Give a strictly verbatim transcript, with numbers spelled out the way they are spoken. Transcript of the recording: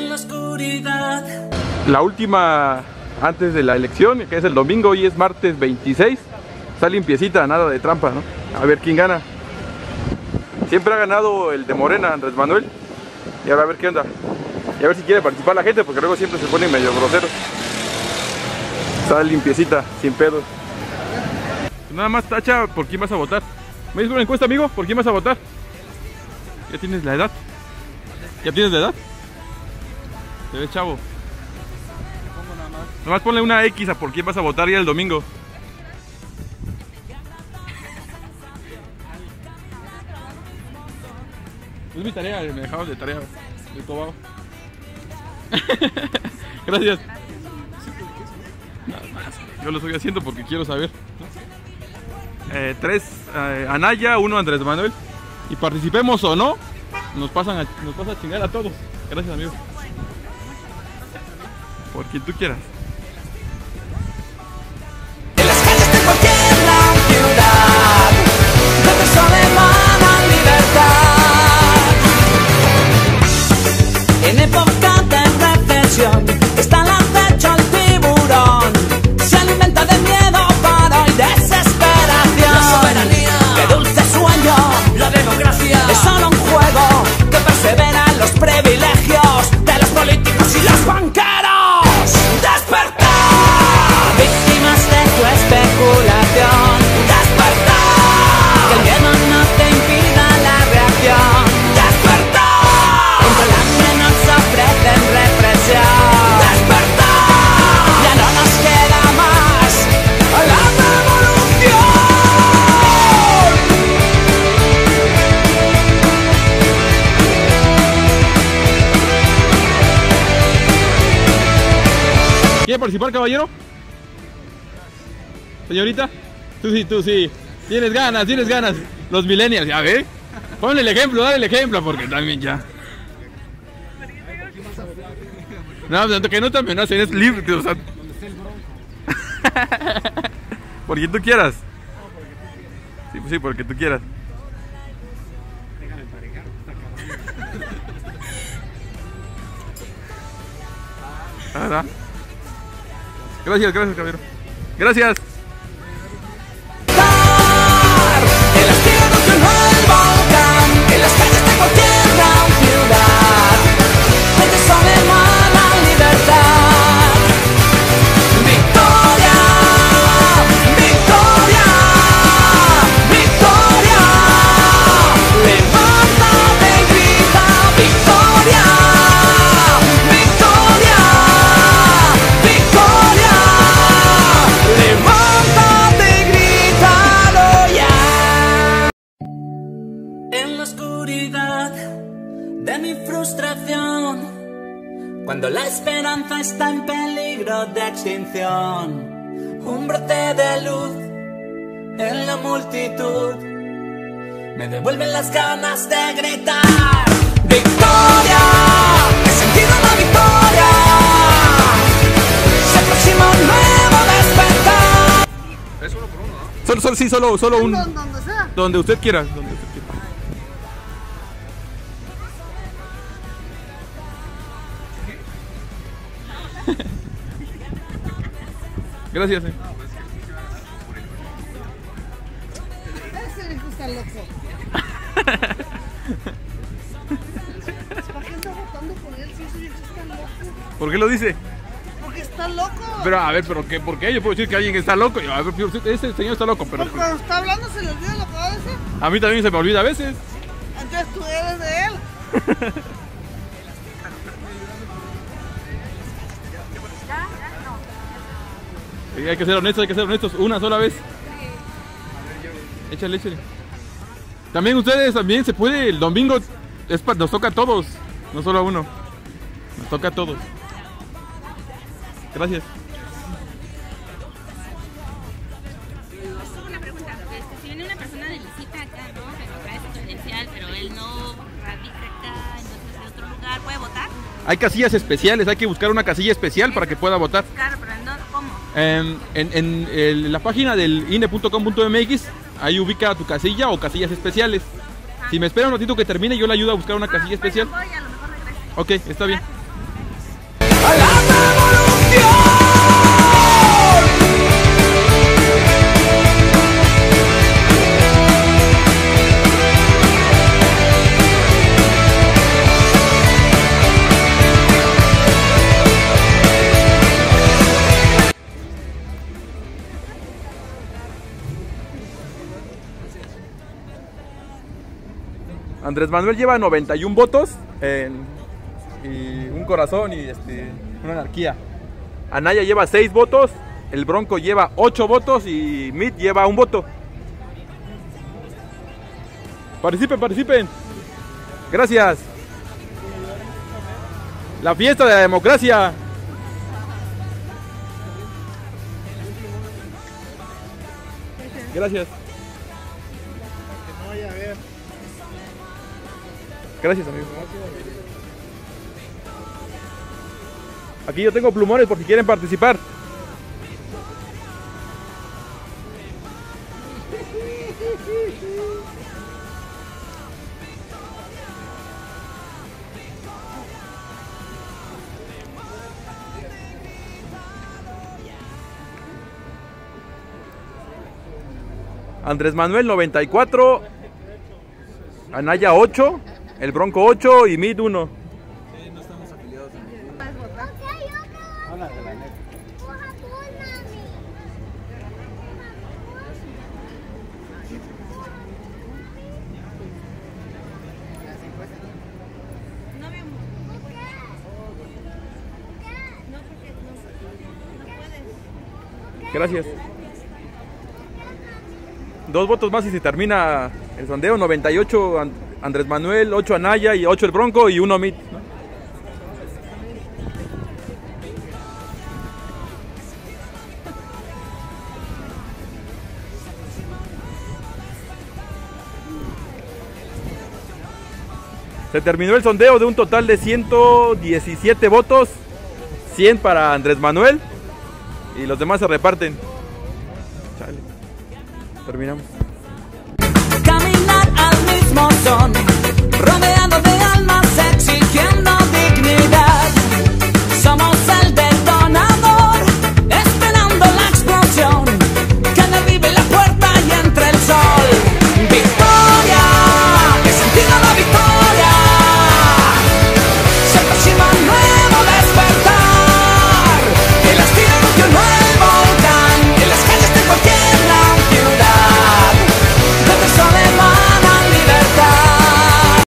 en la oscuridad. La última antes de la elección, que es el domingo, hoy es martes veintiséis. Está limpiecita, nada de trampa, ¿no? A ver quién gana. Siempre ha ganado el de Morena, Andrés Manuel. Y ahora a ver qué onda. Y a ver si quiere participar la gente, porque luego siempre se ponen medio groseros. Está limpiecita, sin pedos. Nada más tacha por quién vas a votar. ¿Me dices una encuesta, amigo? ¿Por quién vas a votar? ¿Ya tienes la edad? ¿Ya tienes la edad? Te ves chavo. Nada más ponle una X a por quién vas a votar ya el domingo. Es mi tarea, me dejabas de tarea de Tobago. Gracias. Nada más. Yo lo estoy haciendo porque quiero saber. Eh, tres eh, Anaya, uno Andrés Manuel. Y participemos o no, nos pasan a, nos pasa a chingar a todos. Gracias, amigo. Por quien tú quieras. En las calles de cualquier gran ciudad, donde sol emana libertad. En época de recesión está al acecho el tiburón. Se alimenta de miedo, paro y desesperación. La soberanía, qué dulce sueño. La democracia es solo un juego que persevera en los privilegios de los políticos y los banqueros. ¡Despertar! Víctimas de tu especulación. ¡Despertar! Que el miedo no te impida la reacción. ¡Despertar! Contra la que nos ofrecen represión. ¡Despertar! Ya no nos queda más la revolución. ¿Quiere participar, caballero? Señorita, tú sí, tú sí. Tienes ganas, tienes ganas. Los millennials, ya ve. Ponle el ejemplo, dale el ejemplo, porque también ya. No, que no te amenacen, es libre, o sea. Por quien tú quieras. Sí, pues sí, porque tú quieras. ¿Verdad? Gracias, gracias, caballero. Gracias. En las tierras de un volcán, en las calles de cualquier gran ciudad, donde sol emana libertad. Victoria, victoria, victoria. Levántate y grita, victoria, victoria, victoria. Levántate y grítalo ya. En la oscuridad de mi frustración, cuando la esperanza está en peligro de extinción, un brote de luz en la multitud me devuelven las ganas de gritar victoria. He sentido la victoria. Se aproxima un nuevo despertar. Es solo por uno, ¿no? Solo, solo, sí, solo, solo un. Donde sea. Donde usted quiera. Donde usted quiera. Gracias, eh. Ese hijo está loco. ¿Para qué anda votando por él si ese viejo está loco? ¿Por qué lo dice? Porque está loco. Pero a ver, pero qué, ¿por qué? Yo puedo decir que alguien está loco. Yo, a ver, ese señor está loco, pero Porque cuando está hablando se le olvida lo que va a decir. a mí también se me olvida a veces. Entonces tú eres de él. Y hay que ser honestos, hay que ser honestos. Una sola vez. Échale, échale. También ustedes, también se puede. El domingo es pa, nos toca a todos, no solo a uno. Nos toca a todos. Gracias. Una pregunta, este, si viene una persona de visita acá, ¿no? Pero trae su credencial, pero él no radica acá, entonces en otro lugar, ¿puede votar? Hay casillas especiales, hay que buscar una casilla especial para que pueda votar. Claro, pero no, ¿cómo? En, en, en el, la página del I N E punto com punto M X, ahí ubica tu casilla o casillas especiales. Si me espera un ratito que termine, yo le ayudo a buscar una casilla especial. Bueno, voy, a lo mejor regreso. Ok, está bien. Andrés Manuel lleva noventa y un votos en, y un corazón y este, una anarquía. Anaya lleva seis votos, el Bronco lleva ocho votos y Meade lleva un voto. Participen, participen. Gracias. La fiesta de la democracia. Gracias. No vaya a ver. Gracias, amigo. Aquí yo tengo plumones por si quieren participar. Andrés Manuel noventa y cuatro, Anaya ocho, el Bronco ocho y Meade uno. Gracias. Dos votos más y se termina el sondeo. noventa y ocho Andrés Manuel, ocho Anaya y ocho el Bronco y uno Meade, ¿no? Se terminó el sondeo de un total de ciento diecisiete votos, cien para Andrés Manuel y los demás se reparten. Chale. Terminamos. Caminar al mismo son.